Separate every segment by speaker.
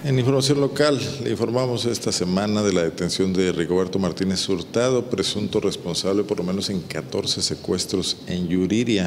Speaker 1: En información local, le informamos esta semana de la detención de Rigoberto Martínez Hurtado, presunto responsable por lo menos en 14 secuestros en Yuriria.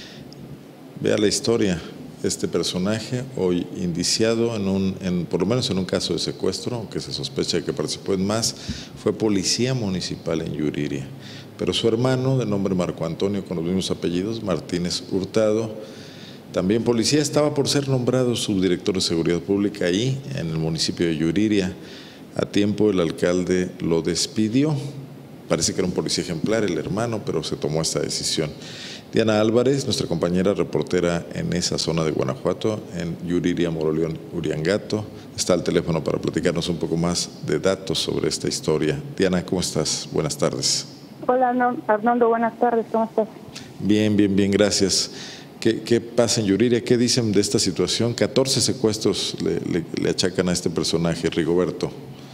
Speaker 1: Vea la historia. Este personaje, hoy indiciado por lo menos en un caso de secuestro, aunque se sospecha de que participó en más, fue policía municipal en Yuriria. Pero su hermano, de nombre Marco Antonio, con los mismos apellidos, Martínez Hurtado, también policía, estaba por ser nombrado subdirector de Seguridad Pública ahí, en el municipio de Yuriria. A tiempo el alcalde lo despidió. Parece que era un policía ejemplar el hermano, pero se tomó esta decisión. Diana Álvarez, nuestra compañera reportera en esa zona de Guanajuato, en Yuriria, Moroleón, Uriangato, está al teléfono para platicarnos un poco más de datos sobre esta historia. Diana, ¿cómo estás? Buenas tardes.
Speaker 2: Hola Arnoldo, buenas tardes, ¿cómo estás?
Speaker 1: Bien, gracias. ¿Qué pasa en Yuriria? ¿Qué dicen de esta situación? 14 secuestros le achacan a este personaje, Rigoberto.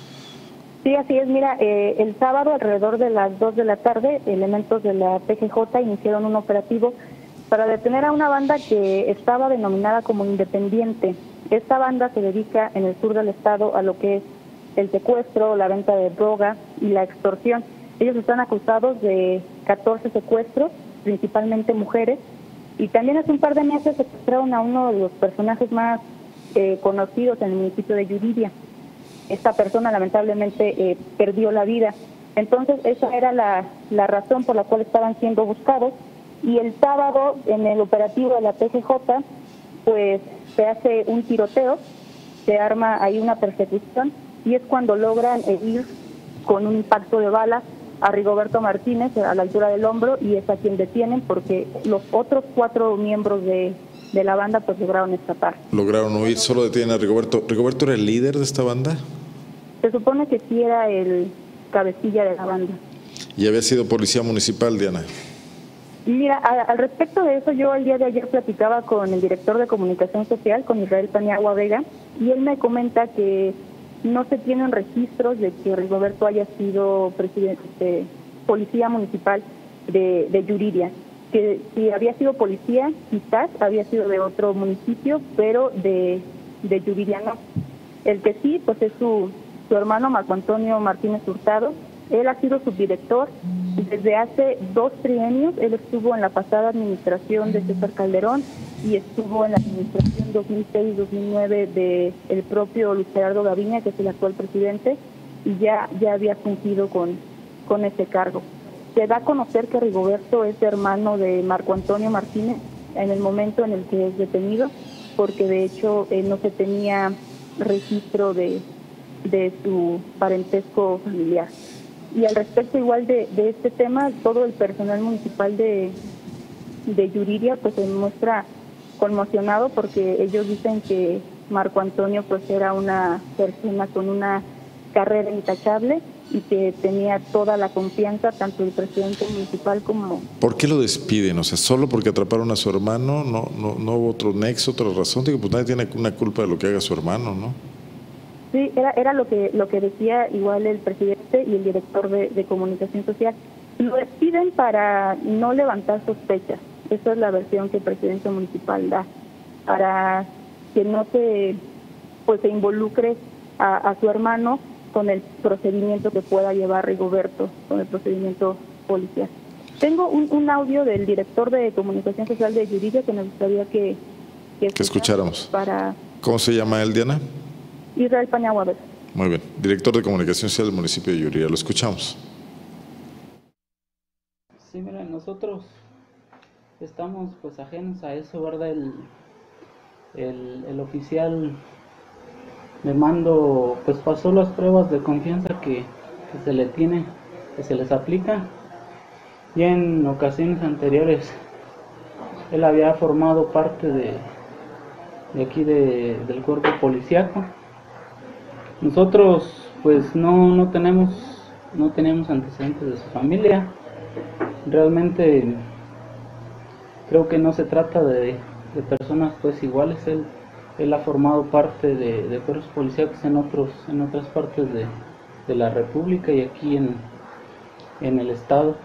Speaker 2: Sí, así es. Mira, el sábado alrededor de las 2 de la tarde, elementos de la PGJ iniciaron un operativo para detener a una banda que estaba denominada como Independiente. Esta banda se dedica en el sur del estado a lo que es el secuestro, la venta de droga y la extorsión. Ellos están acusados de 14 secuestros, principalmente mujeres, y también hace un par de meses secuestraron a uno de los personajes más conocidos en el municipio de Yuriria. Esta persona lamentablemente perdió la vida. Entonces esa era la razón por la cual estaban siendo buscados. Y el sábado en el operativo de la PGJ pues se hace un tiroteo, se arma ahí una persecución y es cuando logran ir con un impacto de bala a Rigoberto Martínez a la altura del hombro y es a quien detienen porque los otros 4 miembros de la banda pues lograron escapar.
Speaker 1: Lograron huir, solo detienen a Rigoberto. ¿Rigoberto era el líder de esta banda?
Speaker 2: Se supone que sí era el cabecilla de la banda.
Speaker 1: ¿Y había sido policía municipal, Diana?
Speaker 2: Mira, al respecto de eso, yo el día de ayer platicaba con el director de Comunicación Social, con Israel Paniagua Vega, y él me comenta que no se tienen registros de que Rigoberto haya sido policía municipal de Yuriria. Que si había sido policía, quizás había sido de otro municipio, pero de Yuriria no. El que sí, pues es su hermano Marco Antonio Martínez Hurtado. Él ha sido subdirector desde hace 2 trienios. Él estuvo en la pasada administración de César Calderón y estuvo en la administración 2006-2009 del propio Luis Gerardo Gaviña, que es el actual presidente, y ya había fungido con ese cargo. Se da a conocer que Rigoberto es hermano de Marco Antonio Martínez en el momento en el que es detenido, porque de hecho no se tenía registro de su parentesco familiar. Y al respecto igual de este tema, todo el personal municipal de Yuriria pues se muestra conmocionado porque ellos dicen que Marco Antonio pues era una persona con una carrera intachable y que tenía toda la confianza tanto el presidente municipal como...
Speaker 1: ¿Por qué lo despiden? O sea, ¿solo porque atraparon a su hermano? ¿No hubo otro nexo, otra razón? Digo, pues nadie tiene una culpa de lo que haga su hermano, ¿no?
Speaker 2: Sí, era lo que decía igual el presidente y el director de Comunicación Social. Lo despiden para no levantar sospechas. Esa es la versión que el presidente municipal da, para que no se involucre a su hermano con el procedimiento que pueda llevar Rigoberto, con el procedimiento policial. Tengo un audio del director de Comunicación Social de Yuriria que me gustaría que
Speaker 1: escucháramos.
Speaker 2: Para...
Speaker 1: ¿Cómo se llama él, Diana?
Speaker 2: Israel Paniagua Vega.
Speaker 1: Muy bien, director de Comunicación Social del municipio de Yuriria, lo escuchamos.
Speaker 3: Sí, mira, nosotros estamos pues ajenos a eso, ¿verdad? El oficial de mando pues pasó las pruebas de confianza que se le tiene, que se les aplica. Ya en ocasiones anteriores él había formado parte de aquí del cuerpo policíaco. Nosotros pues no tenemos antecedentes de su familia. Realmente creo que no se trata de personas pues iguales. Él ha formado parte de cuerpos policíacos en otras partes de la República y aquí en el estado.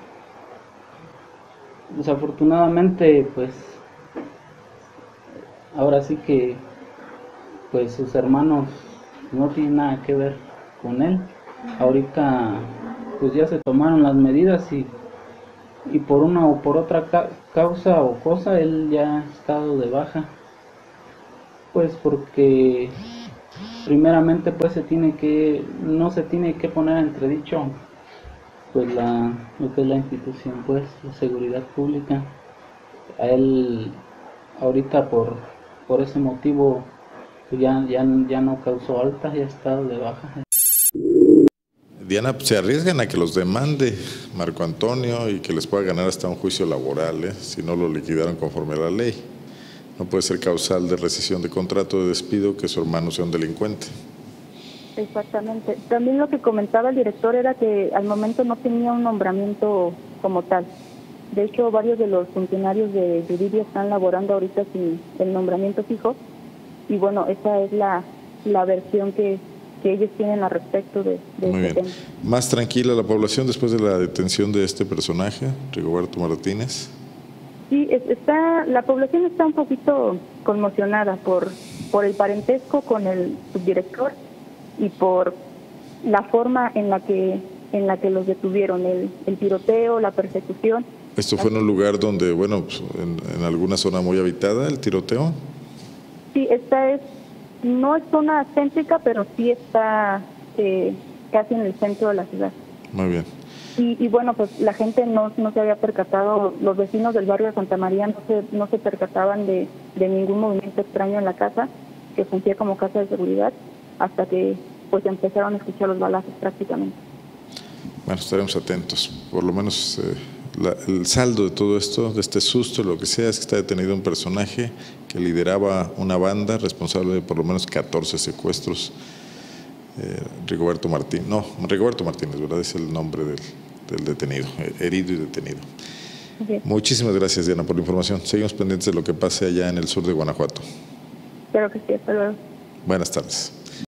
Speaker 3: Desafortunadamente pues ahora sí que pues sus hermanos no tiene nada que ver con él. Ahorita pues ya se tomaron las medidas y por una o por otra causa o cosa él ya ha estado de baja, pues porque primeramente pues no se tiene que poner en entredicho pues lo que es la institución, pues la seguridad pública. A él ahorita por ese motivo pues ya no causó alta, ya ha estado de baja.
Speaker 1: Diana, se arriesgan a que los demande Marco Antonio y que les pueda ganar hasta un juicio laboral, si no lo liquidaron conforme a la ley. No puede ser causal de rescisión de contrato de despido que su hermano sea un delincuente.
Speaker 2: Exactamente. También lo que comentaba el director era que al momento no tenía un nombramiento como tal. De hecho, varios de los funcionarios de Yuriria están laborando ahorita sin el nombramiento fijo. Y bueno, esa es la versión que ellos tienen al respecto de
Speaker 1: Muy
Speaker 2: este
Speaker 1: bien.
Speaker 2: tema.
Speaker 1: ¿Más tranquila la población después de la detención de este personaje, Rigoberto Martínez?
Speaker 2: Sí, la población está un poquito conmocionada por el parentesco con el subdirector y por la forma en la que los detuvieron, el tiroteo, la persecución.
Speaker 1: ¿Esto fue en un lugar donde, bueno, pues, en alguna zona muy habitada, el tiroteo?
Speaker 2: Sí, no es zona céntrica, pero sí está casi en el centro de la ciudad.
Speaker 1: Muy bien.
Speaker 2: Y bueno, pues la gente no se había percatado, los vecinos del barrio de Santa María no se percataban de ningún movimiento extraño en la casa, que fungía como casa de seguridad, hasta que pues empezaron a escuchar los balazos prácticamente.
Speaker 1: Bueno, estaremos atentos. Por lo menos el saldo de todo esto, de este susto, lo que sea, es que está detenido un personaje que lideraba una banda responsable de por lo menos 14 secuestros. Rigoberto Martínez, ¿verdad? Es el nombre del detenido, herido y detenido.
Speaker 2: Okay.
Speaker 1: Muchísimas gracias, Diana, por la información. Seguimos pendientes de lo que pase allá en el sur de Guanajuato.
Speaker 2: Claro que sí, hasta luego.
Speaker 1: Buenas tardes.